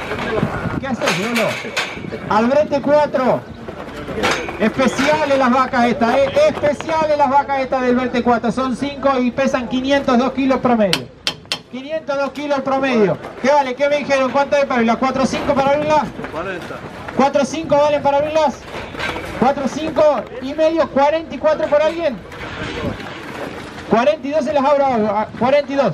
¿Qué haces, Lolo? Albrete 4. Especiales las vacas estas, especiales las vacas estas del Brete 4. Son 5 y pesan 502 kilos promedio. 502 kilos promedio. ¿Qué vale? ¿Qué me dijeron? ¿Cuánto hay para abrirlas? ¿4-5 para abrirlas? 40. ¿4-5 valen para abrirlas? 4-5 y medio, 44 por alguien. 42 se las abro, 42.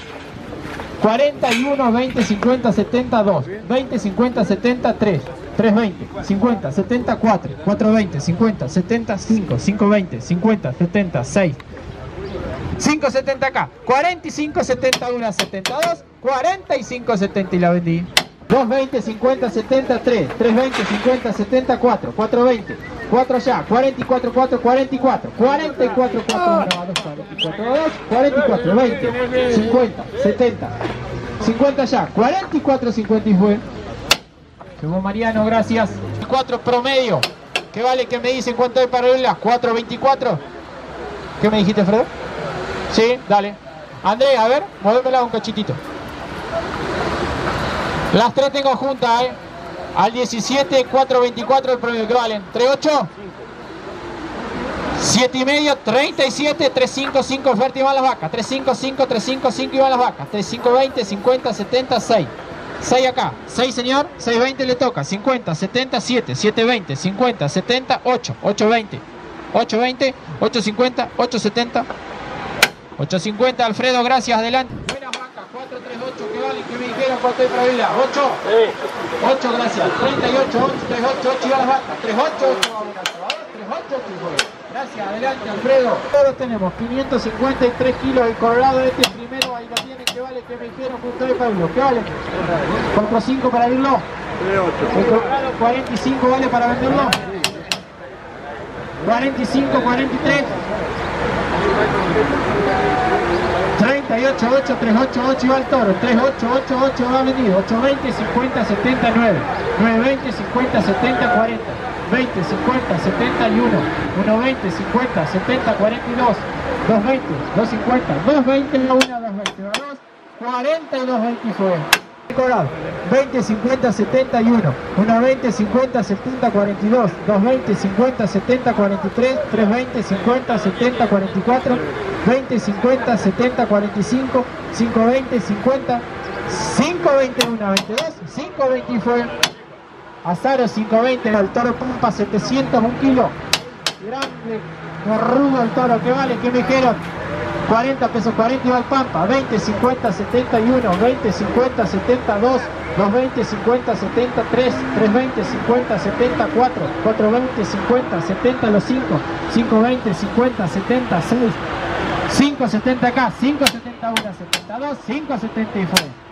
41, 20, 50, 70, 2. 20, 50, 70, 3. 320, 50, 70, 4. 420, 50, 70, 5. 520, 50, 70, 6. 570 acá, 45, 71, 72, 45, 70 y la vendí. 220, 50, 70, 3, 320, 50, 70, 4, 420, 4 allá, 44, 4, 44, 44, 4, 1, 2, 44, 2, 44, 20, 50, 70, 50 allá, 44, 50 y fue. Llegó Mariano, gracias. 4 promedio, ¿qué vale? ¿Qué me dicen? ¿Cuánto hay para verlas? 4.24. ¿Qué me dijiste, Fredo? Sí, dale. Andrés, a ver, muévemela un cachitito. Las 3 tengo juntas, Al 17, 4.24 el promedio, ¿qué valen? 3.8. 7.5, 37, 3.5, 5 oferta y van las vacas. 3.5, 5, 3.5, 5 y van las vacas. 3.5, 20, 50, 70, 6. 6 acá, 6 señor, 6.20 le toca. 50, 70, 7, 7.20, 50, 70, 8, 8.20, 8.20, 8.50, 8.70. 8.50, Alfredo, gracias, adelante. Buenas vacas, 4.38, ¿qué valen? ¿Qué me dijeron? ¿Cuánto hay para abrirla? 8. Sí. 8, gracias. 38, 11, 38, 8 y va las vacas. 38, 8 va a abrir al Salvador. 38, 8 y gracias, adelante, Alfredo. Todos tenemos 553 kilos el colorado este primero, ahí lo tienen, ¿qué vale? ¿Qué me dijeron? ¿Cuánto hay para abrirlo? ¿Qué vale? 4.5 para abrirlo. 3.8. El colorado 45 vale para venderlo. 45, 43. 38, 8, 38, 8 y va el toro. 38, 8, 8 va vendido. 8, 20, 50, 70, 9. 9, 20, 50, 70, 40. 20, 50, 71. 1, 20, 50, 70, 42. 2, 20, 2, 50. 2, 20, 1, 2, 20. 2, 40 y 2, 20 fue. 20, 50, 71, 1, 20, 50, 70, 42, 2, 20, 50, 70, 43, 3, 20, 50, 70, 44, 20, 50, 70, 45, 5, 20, 50, 5, 20, 1, 22, 5, 20 y fue. Azaro 5, 20, el toro Pampa 700, 1 kilo. Grande, morrudo el toro, ¿qué vale? ¿Qué me dijeron? 40 pesos, 40 y va el Pampa. 20, 50, 71, 20, 50, 72, 220, 50, 73, 320, 50, 74, 420, 50, 70 los 5, 520, 50, 70, 6, 5, 70 acá, 5, 71, 72, 5, 70 y fue.